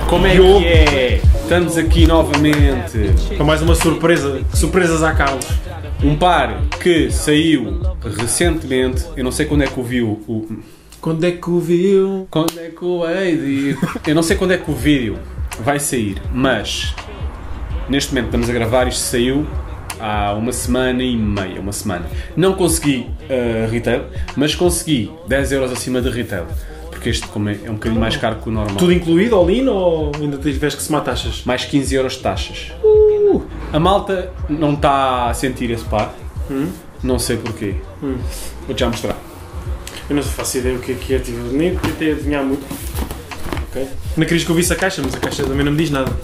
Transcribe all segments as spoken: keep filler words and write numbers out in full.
Como é que é? Estamos aqui novamente para mais uma surpresa. Surpresas à Carlos. Um par que saiu recentemente. Eu não sei quando é que o viu. O... Quando é que o viu? Quando é que o hei de... Eu não sei quando é que o vídeo vai sair, mas neste momento estamos a gravar. Isto saiu há uma semana e meia, uma semana. Não consegui uh, retail, mas consegui dez euros acima de retail. Porque este como é, é um bocadinho mais caro que o normal. Tudo incluído, all-in, ou ainda tiveste que somar taxas? Mais quinze euros de taxas. Uh, a malta não está a sentir esse par. Hum? Não sei porquê. Hum. Vou-te já mostrar. Eu não faço ideia o que é que é, tipo, nem tentei adivinhar muito. Okay. Não querias que eu visse a caixa, mas a caixa também não me diz nada.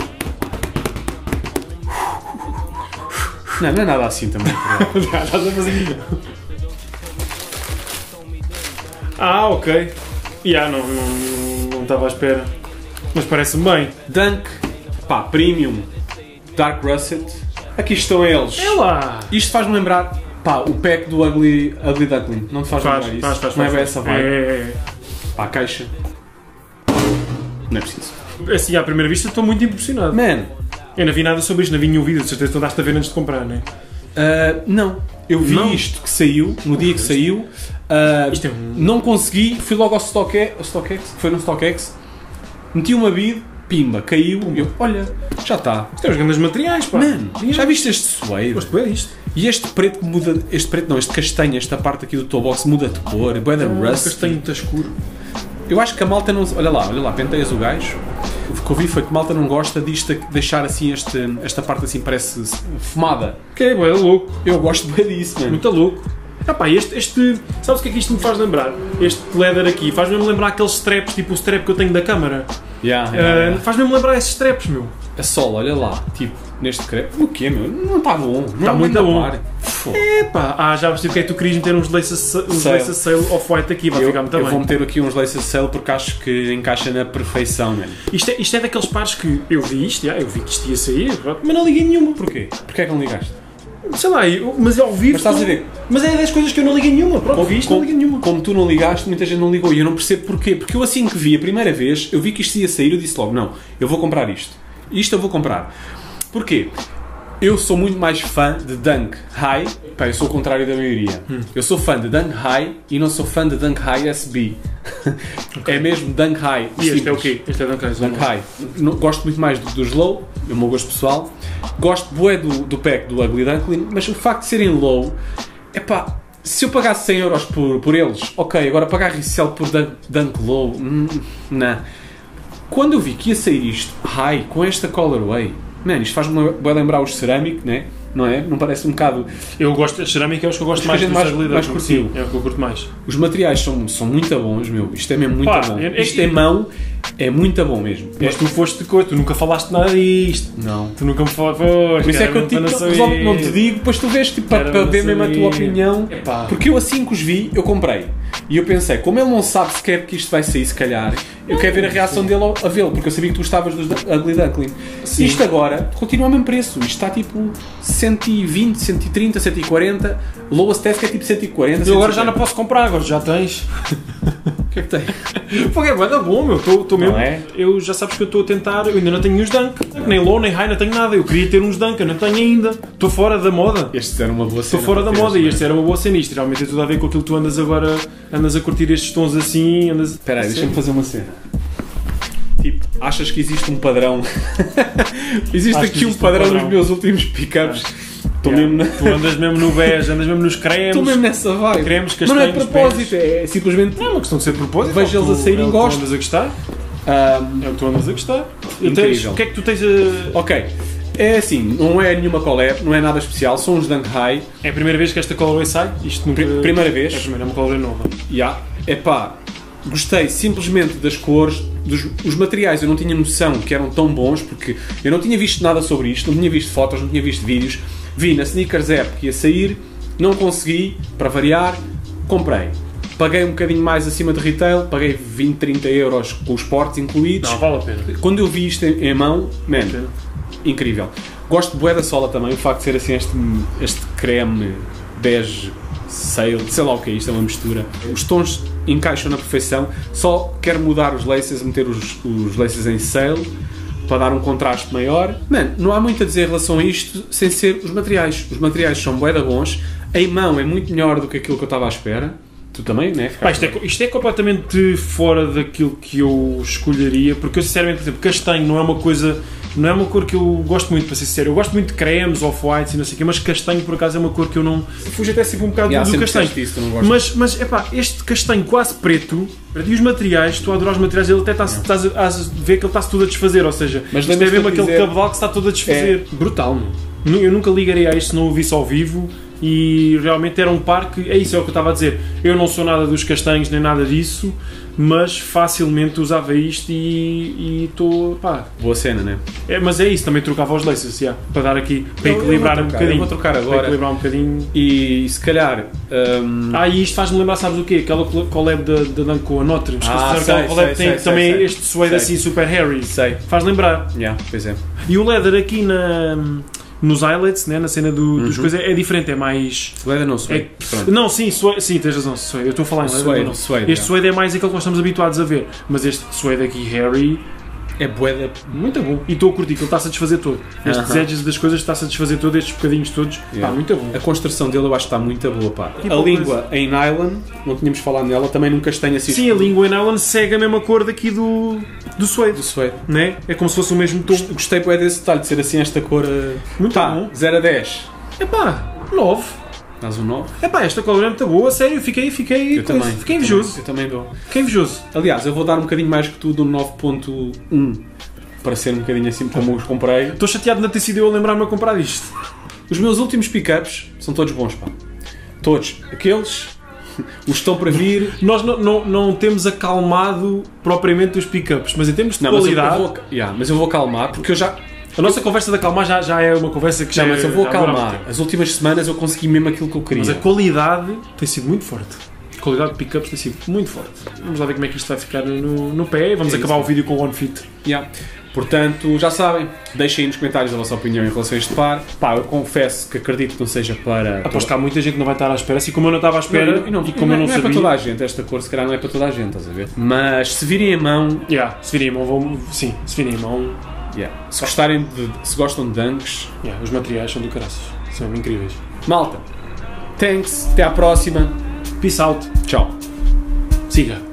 Não, não é nada assim também. Já estás a fazer. Ah, ok. Já, não, não, não estava à espera. Mas parece-me bem. Dunk, pá, Premium, Dark Russet. Aqui estão eles. É lá. Isto faz-me lembrar, pá, o pack do Ugly, Ugly Duckling. Não te faz, faz lembrar isso? Faz, faz, não faz, é bem faz. essa vibe. É, é, é. Pá, a caixa. Não é preciso. Assim, à primeira vista estou muito impressionado. Man. Eu não vi nada sobre isto, não vi nenhum vídeo, de certeza que tu andaste a ver antes de comprar, não é? Uh, não. Eu vi não. isto que saiu, no dia que saiu. Uh, isto é um... Não consegui, fui logo ao StockX, StockX, que foi no StockX, meti uma bid, pimba, caiu, e eu, olha, já está. Isto é os grandes materiais, pá. Mano, já viste este suede? Gosto bem disto. E este preto que muda, este preto não, este castanho, esta parte aqui do toe box muda de cor, bué da rust. Castanho muito escuro. Eu acho que a malta não... Olha lá, olha lá, penteias o gajo. O que eu vi foi que a malta não gosta disto, deixar assim este, esta parte assim parece fumada. Que é, é louco. Eu gosto bem disso, mano. Muito louco. Ah pá, este, este... Sabes o que é que isto me faz lembrar? Este leather aqui faz-me lembrar aqueles straps, tipo o strap que eu tenho da câmara. Yeah, uh, yeah, yeah. Faz-me lembrar esses straps, meu. A sola, olha lá, tipo, neste crepe. O quê, meu? Não está bom. Não está muito bom. É pá, ah, já percebi o que é que tu querias meter uns lace sail off-white aqui, vai eu, ficar muito eu bem. Eu vou meter aqui uns lace sail porque acho que encaixa na perfeição, mano. Isto é, isto é daqueles pares que eu vi isto, já, eu vi que isto ia sair, mas não liguei nenhuma. Porquê? Porquê é que não ligaste? Sei lá, eu, mas ao vivo. Mas estás a ver? Mas é das coisas que eu não liguei nenhuma. Pronto, como, vi isto, como, não liguei nenhuma. Como tu não ligaste, muita gente não ligou e eu não percebo porquê. Porque eu assim que vi a primeira vez, eu vi que isto ia sair, eu disse logo, não, eu vou comprar isto. Isto eu vou comprar. Porquê? Eu sou muito mais fã de Dunk High. Pá, eu sou o contrário da maioria. Hum. Eu sou fã de Dunk High e não sou fã de Dunk High S B. Okay. É mesmo Dunk High. E este é o quê? Este é Dunk High. Dunk High. Não, gosto muito mais do, do Slow, é o meu gosto pessoal. Gosto bué do, do pack do Ugly Duckling, mas o facto de serem low, é pá, se eu pagasse cem euros por, por eles, ok, agora pagar resell por Dunk, dunk Low, hum, não. Quando eu vi que ia sair isto High, com esta colorway, man, isto faz-me bem lembrar os Ceramic, né? Não é? Não parece um bocado... Eu gosto, a cerâmica é os que eu gosto mais, mais, mais, mais curtido. É o que eu curto mais. Os materiais são, são muito bons, meu. Isto é mesmo muito Pá, bom. É, isto é, em mão é muito bom mesmo. Mas é. Tu foste de coisa, tu nunca falaste nada disto. Não. Tu nunca me falaste. Por isso é que eu tipo, não, não te digo, depois tu vês tipo, para, para ver mesmo a tua opinião. Epá. Porque eu assim que os vi, eu comprei. E eu pensei, como ele não sabe sequer que isto vai sair, se calhar, eu quero ver a reação dele a vê-lo, porque eu sabia que tu gostavas dos Ugly Duckling. Sim. Isto agora continua ao mesmo preço. Isto está tipo cento e vinte, cento e trinta, cento e quarenta. Lowest Test é tipo cento e quarenta. Eu agora já não posso comprar, agora já tens. O que é que tem? Porque é bem bom, meu. Tô, tô mesmo, é? Eu já sabes que eu estou a tentar. Eu ainda não tenho nenhum Dunk. Nem low, nem high, não tenho nada. Eu queria ter uns Dunk, eu não tenho ainda. Estou fora da moda. Estes eram uma boa cena. Estou fora da moda e este era uma boa cena. Isto realmente tem tudo a ver com aquilo que tu andas agora. Andas a curtir estes tons assim. Andas... Espera aí, deixa-me fazer uma cena. Tipo, achas que existe um padrão? existe Acho aqui existe um padrão, um padrão nos meus últimos pickups. Ah. Yeah. Mesmo na... Tu andas mesmo no bege, andas mesmo nos cremes. Estou mesmo nessa vibe. Cremes, castanhos, mas não é de propósito, é simplesmente. Não é uma questão de ser de propósito. Vejo eles a saírem e gosto. É o que tu andas a gostar. Um, é o que tu andas a gostar. Incrível. O que é que tu tens a. Ok. É assim, não é nenhuma collab, não é nada especial, são uns Dunk High. É a primeira vez que esta colorway sai? Isto nunca... Primeira vez. É a primeira, é uma colorway nova. Já. Yeah. Epá, gostei simplesmente das cores, dos os materiais. Eu não tinha noção que eram tão bons, porque eu não tinha visto nada sobre isto, não tinha visto fotos, não tinha visto vídeos. Vi na Sneakers App que ia sair, não consegui, para variar, comprei. Paguei um bocadinho mais acima de retail, paguei vinte, trinta euros com os portes incluídos. Não, vale a pena. Quando eu vi isto em, em mão, man, incrível. Gosto de bué da sola também, o facto de ser assim este, este creme bege Sail, sei lá o que é isto, é uma mistura. Os tons encaixam na perfeição, só quero mudar os laces, meter os, os laces em Sail, para dar um contraste maior. Mano, não há muito a dizer em relação a isto, sem ser os materiais. Os materiais são bué da bons, em mão é muito melhor do que aquilo que eu estava à espera. Tu também, né? Pá, isto, é, isto é completamente fora daquilo que eu escolheria, porque eu sinceramente, por exemplo, castanho não é uma coisa, não é uma cor que eu gosto muito, para ser sincero. Eu gosto muito de cremes, off-whites e não sei o quê, mas castanho por acaso é uma cor que eu não... Fujo até sempre um bocado Yeah, do castanho. Isso, não gosto. Mas, mas epá, este castanho quase preto, e os materiais, estou a adorar os materiais, ele até está, estás a, a ver que ele está-se tudo a desfazer, ou seja, mas isto é mesmo aquele dizer... cabedal que se está todo a desfazer. É brutal, não? Eu nunca ligaria a isto se não o visse ao vivo. E realmente era um par que, é isso, é o que eu estava a dizer, eu não sou nada dos castanhos nem nada disso, mas facilmente usava isto e estou, pá... Boa cena, né? É, mas é isso, também trocava os laces, yeah, para dar aqui, para eu, equilibrar eu um trocar, bocadinho. Eu vou trocar agora. Para equilibrar um bocadinho. E se calhar... Um... Ah, e isto faz-me lembrar, sabes o quê? Aquela collab da, da Danco, a Notre, ah, sei, aquela collab sei, tem sei, também sei, este suede sei. assim super hairy. Sei. Faz lembrar. Yeah, pois é. E o leather aqui na... nos eyelets, né, na cena do, uhum. dos coisas, é diferente, é mais... Suede não, suede. É, não, sim, suede, sim, tens razão, suede. Eu estou a falar em leather, suede, não. suede, Este suede é mais aquele que nós estamos habituados a ver, mas este suede aqui, Harry, é boeda muito bom. E estou a curtir, que ele está-se a desfazer todo. Estes uh-huh. edges das coisas está-se a desfazer todo, estes bocadinhos todos, yeah. Pá, muito bom. A construção dele eu acho que está muito boa, pá. E a língua coisa. Em nylon, não tínhamos falado nela, também nunca tem assim... Sim, a língua em nylon segue a mesma cor daqui do, do suede. Do suede. Né? É como se fosse o mesmo tom. Gostei bué desse detalhe, de ser assim esta cor... Muito pá, bom. zero a dez. É pá, nove. Dás um nove? É pá, esta cor é muito boa, sério, fiquei, fiquei, eu também, fiquei invejoso. Eu também dou. Fiquei invejoso. Aliás, eu vou dar um bocadinho mais que tu do nove ponto um. Para ser um bocadinho assim como os comprei. Estou chateado de não ter sido eu a lembrar-me a comprar isto. Os meus últimos pick-ups são todos bons, pá. Todos. Aqueles, os estão para vir. Nós não, não, não temos acalmado propriamente os pick-ups, mas em termos de não, qualidade... Mas eu, vou, yeah, mas eu vou acalmar, porque eu já... A nossa conversa de acalmar já, já é uma conversa que já... Não, mas é, eu vou já acalmar. As últimas semanas eu consegui mesmo aquilo que eu queria. Mas a qualidade tem sido muito forte. A qualidade de pick-ups tem sido muito forte. Vamos lá ver como é que isto vai ficar no, no pé. Vamos é acabar isso. O vídeo com o OneFit. Yeah. Portanto, já sabem, deixem aí nos comentários a vossa opinião em relação a este par. Pá, eu confesso que acredito que não seja para... Aposto que há muita gente que não vai estar à espera, assim como eu não estava à espera não, não, e como não, eu não, não sabia. Não é para toda a gente, esta cor se calhar não é para toda a gente, estás a ver? Mas se virem a mão... Yeah, se virem a mão, vão... sim, se virem a mão... Yeah. Se gostarem de... se gostam de dunks... Yeah, os materiais são do caraças, são incríveis. Malta, thanks, até à próxima. Peace out. Tchau. Siga.